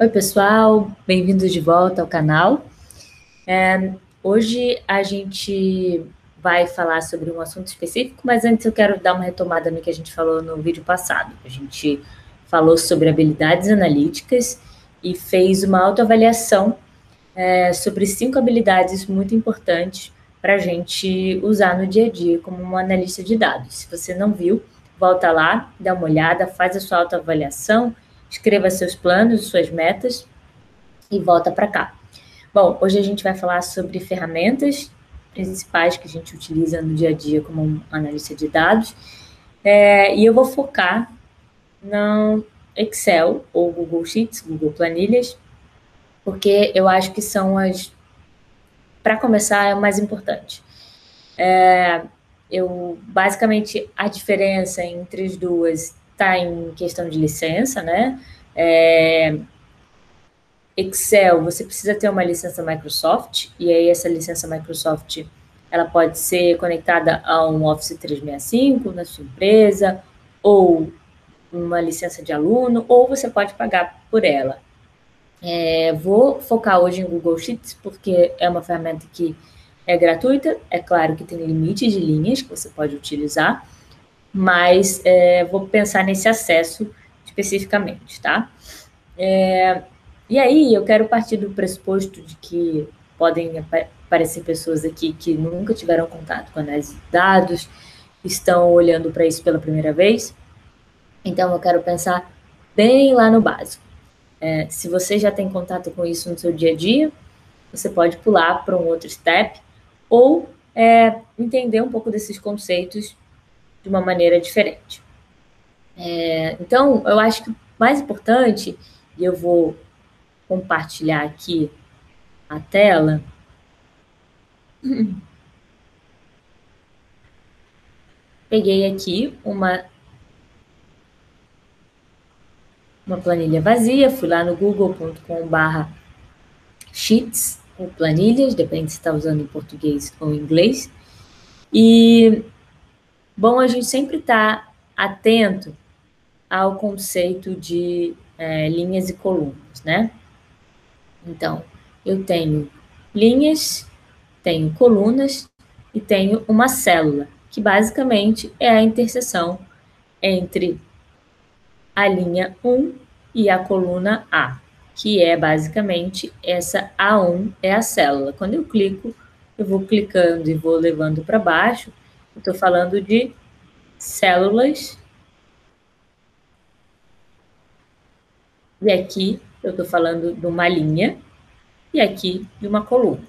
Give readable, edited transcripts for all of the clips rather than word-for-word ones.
Oi, pessoal, bem-vindos de volta ao canal. Hoje a gente vai falar sobre um assunto específico, mas antes eu quero dar uma retomada no que a gente falou no vídeo passado. A gente falou sobre habilidades analíticas e fez uma autoavaliação sobre 5 habilidades muito importantes para a gente usar no dia a dia como um analista de dados. Se você não viu, volta lá, dá uma olhada, faz a sua autoavaliação, escreva seus planos, suas metas e volta para cá. Bom, hoje a gente vai falar sobre ferramentas principais que a gente utiliza no dia a dia como um analista de dados, e eu vou focar no Excel ou Google Sheets, Google Planilhas, porque eu acho que são para começar, é o mais importante. Basicamente, a diferença entre as duas está em questão de licença, né? Excel, você precisa ter uma licença Microsoft, e aí essa licença Microsoft, ela pode ser conectada a um Office 365 na sua empresa, ou uma licença de aluno, ou você pode pagar por ela. Vou focar hoje em Google Sheets, porque é uma ferramenta que é gratuita, é claro que tem limites de linhas que você pode utilizar, mas vou pensar nesse acesso especificamente, tá? E aí eu quero partir do pressuposto de que podem aparecer pessoas aqui que nunca tiveram contato com análise de dados, estão olhando para isso pela primeira vez. Então eu quero pensar bem lá no básico. Se você já tem contato com isso no seu dia a dia, você pode pular para um outro step ou entender um pouco desses conceitos de uma maneira diferente. Então, eu acho que o mais importante, e eu vou compartilhar aqui a tela. Peguei aqui uma planilha vazia, fui lá no google.com/sheets ou planilhas, depende se está usando em português ou em inglês. E, bom, a gente sempre está atento ao conceito de linhas e colunas, né? Então, eu tenho linhas, tenho colunas e tenho uma célula, que basicamente é a interseção entre a linha 1 e a coluna A, que é basicamente essa A1 é a célula. Quando eu clico, eu vou clicando e vou levando para baixo, eu estou falando de células. E aqui eu estou falando de uma linha e aqui de uma coluna.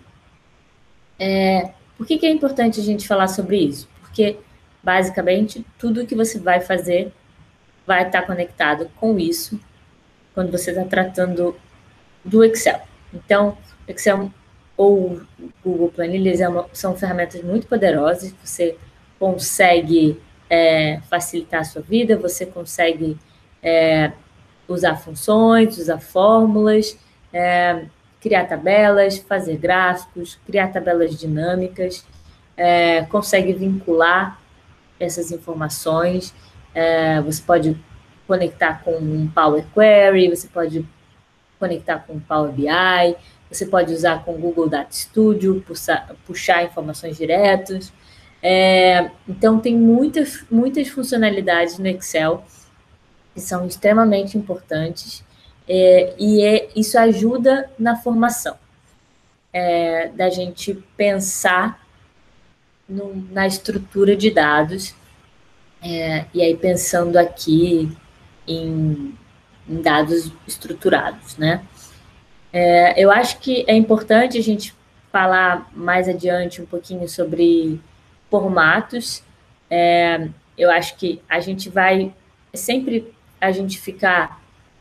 Por que é importante a gente falar sobre isso? Porque, basicamente, tudo que você vai fazer vai estar conectado com isso quando você está tratando do Excel. Então, Excel ou Google Planilhas são ferramentas muito poderosas, você consegue facilitar a sua vida, você consegue usar funções, usar fórmulas, criar tabelas, fazer gráficos, criar tabelas dinâmicas, consegue vincular essas informações, você pode conectar com um Power Query, você pode conectar com o Power BI, você pode usar com o Google Data Studio, puxar informações diretas. Então, tem muitas funcionalidades no Excel que são extremamente importantes isso ajuda na formação, da gente pensar na estrutura de dados, e aí pensando aqui em dados estruturados, né? Eu acho que é importante a gente falar mais adiante um pouquinho sobre formatos. Eu acho que a gente vai sempre ficar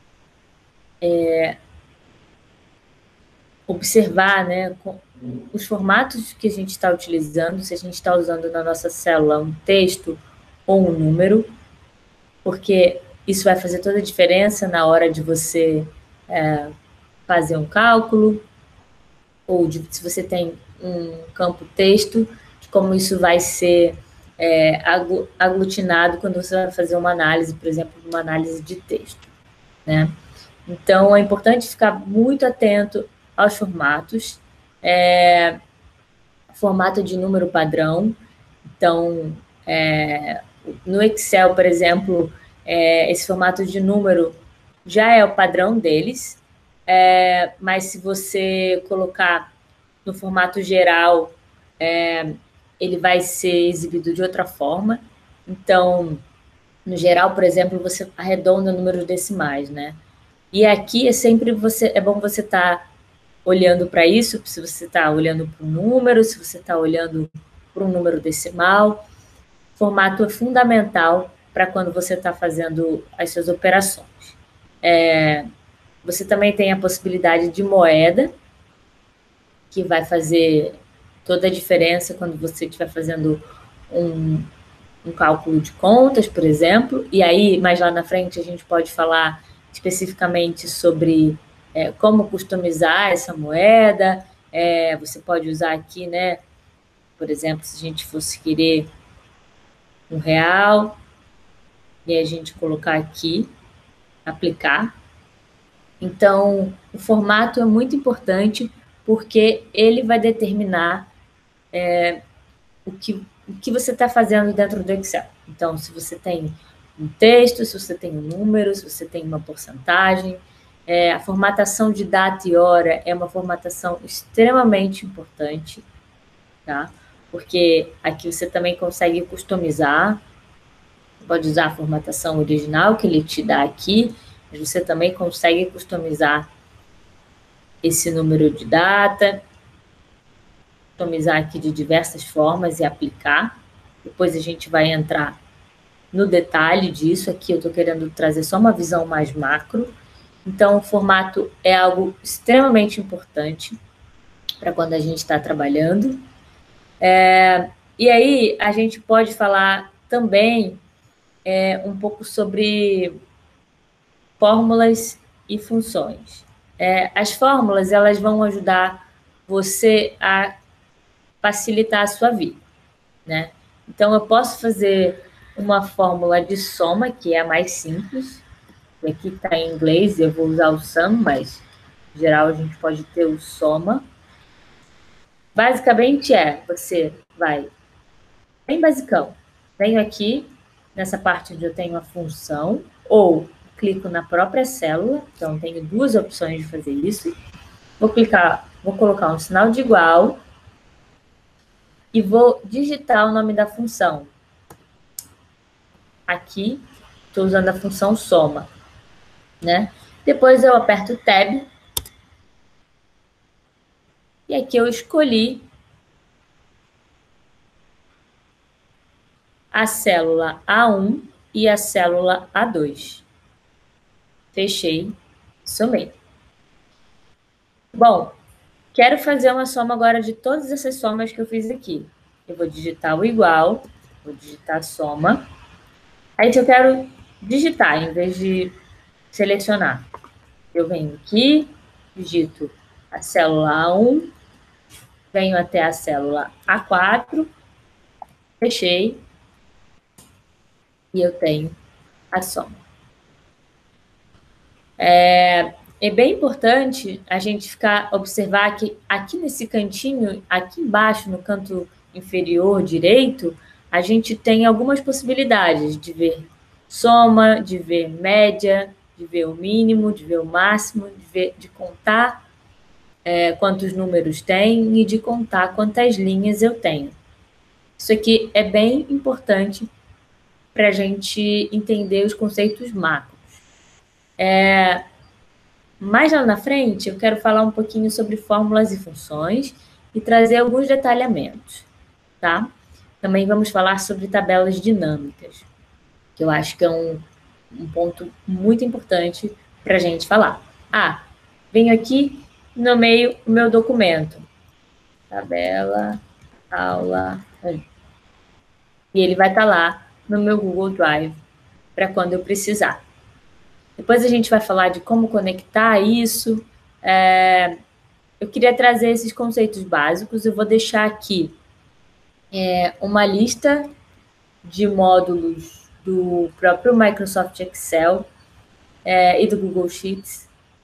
observar, né, os formatos que a gente está utilizando, se a gente está usando na nossa célula um texto ou um número, porque isso vai fazer toda a diferença na hora de você fazer um cálculo, ou se você tem um campo texto, de como isso vai ser aglutinado quando você vai fazer uma análise, por exemplo, uma análise de texto, né? Então, é importante ficar muito atento aos formatos. Formato de número padrão. Então, no Excel, por exemplo, esse formato de número já é o padrão deles, mas se você colocar no formato geral, ele vai ser exibido de outra forma. Então, no geral, por exemplo, você arredonda números decimais, né? E aqui é bom você estar olhando para isso, se você está olhando para um número, se você está olhando para um número decimal. Formato é fundamental para quando você está fazendo as suas operações. Você também tem a possibilidade de moeda, que vai fazer toda a diferença quando você estiver fazendo um cálculo de contas, por exemplo, e aí, mais lá na frente, a gente pode falar especificamente sobre como customizar essa moeda. Você pode usar aqui, né? Por exemplo, se a gente fosse querer R$1, e a gente colocar aqui, aplicar. Então, o formato é muito importante porque ele vai determinar o que você está fazendo dentro do Excel. Então, se você tem um texto, se você tem um número, se você tem uma porcentagem, a formatação de data e hora é uma formatação extremamente importante, tá? Porque aqui você também consegue customizar. Você pode usar a formatação original que ele te dá aqui, mas você também consegue customizar esse número de data, customizar aqui de diversas formas e aplicar. Depois a gente vai entrar no detalhe disso. Aqui eu estou querendo trazer só uma visão mais macro. Então, o formato é algo extremamente importante para quando a gente está trabalhando. E aí, a gente pode falar também um pouco sobre fórmulas e funções. As fórmulas, elas vão ajudar você a facilitar a sua vida, né? Então, eu posso fazer uma fórmula de soma, que é a mais simples. Aqui está em inglês, eu vou usar o sum, mas em geral a gente pode ter o soma. Basicamente você vai, bem basicão, venho aqui nessa parte onde eu tenho a função, ou clico na própria célula, então tenho duas opções de fazer isso. Vou colocar um sinal de igual e vou digitar o nome da função. Aqui, estou usando a função soma, né? Depois eu aperto Tab e aqui eu escolhi a célula A1 e a célula A2. Fechei, somei. Bom, quero fazer uma soma agora de todas essas somas que eu fiz aqui. Eu vou digitar o igual, vou digitar soma. Aí eu quero digitar, em vez de selecionar. Eu venho aqui, digito a célula A1, venho até a célula A4, fechei, e eu tenho a soma. É bem importante a gente observar que aqui nesse cantinho, aqui embaixo, no canto inferior direito, a gente tem algumas possibilidades de ver soma, de ver média, de ver o mínimo, de ver o máximo, de contar quantos números tem e de contar quantas linhas eu tenho. Isso aqui é bem importante para a gente entender os conceitos macros. Mais lá na frente, eu quero falar um pouquinho sobre fórmulas e funções e trazer alguns detalhamentos, tá? Também vamos falar sobre tabelas dinâmicas, que eu acho que é um ponto muito importante para a gente falar. Venho aqui e nomeio o meu documento. Tabela, aula 1. E ele vai estar lá no meu Google Drive para quando eu precisar. Depois a gente vai falar de como conectar isso. Eu queria trazer esses conceitos básicos. Eu vou deixar aqui uma lista de módulos do próprio Microsoft Excel e do Google Sheets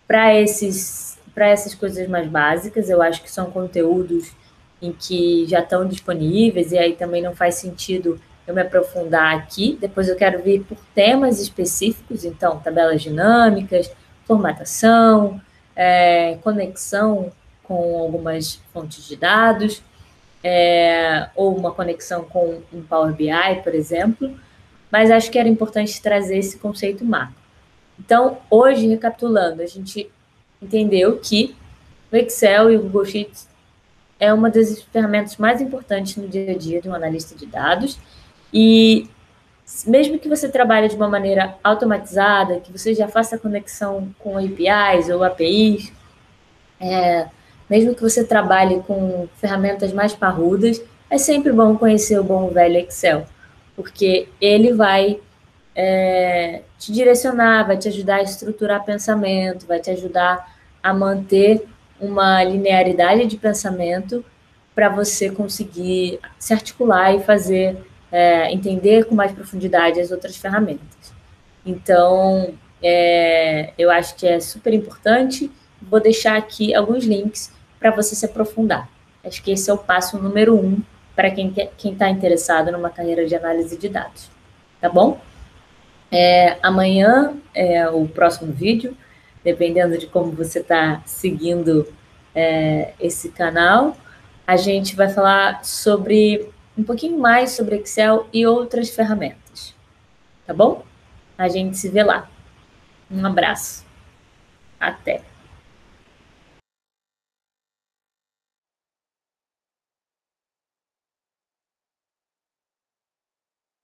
para essas coisas mais básicas, eu acho que são conteúdos em que já estão disponíveis, e aí também não faz sentido eu me aprofundar aqui. Depois eu quero vir por temas específicos, então, tabelas dinâmicas, formatação, conexão com algumas fontes de dados, ou uma conexão com um Power BI, por exemplo, mas acho que era importante trazer esse conceito macro. Então, hoje, recapitulando, a gente entendeu que o Excel e o Google Sheets é uma das ferramentas mais importantes no dia a dia de um analista de dados, e mesmo que você trabalhe de uma maneira automatizada, que você já faça conexão com APIs ou APIs, mesmo que você trabalhe com ferramentas mais parrudas, é sempre bom conhecer o bom velho Excel, porque ele vai te direcionar, vai te ajudar a estruturar pensamento, vai te ajudar a manter uma linearidade de pensamento para você conseguir se articular e fazer, entender com mais profundidade as outras ferramentas. Então, eu acho que é super importante. Vou deixar aqui alguns links para você se aprofundar. Acho que esse é o passo número 1 para quem está interessado numa carreira de análise de dados. Tá bom? Amanhã é o próximo vídeo, dependendo de como você está seguindo esse canal. A gente vai falar sobre um pouquinho mais sobre Excel e outras ferramentas. Tá bom? A gente se vê lá. Um abraço. Até.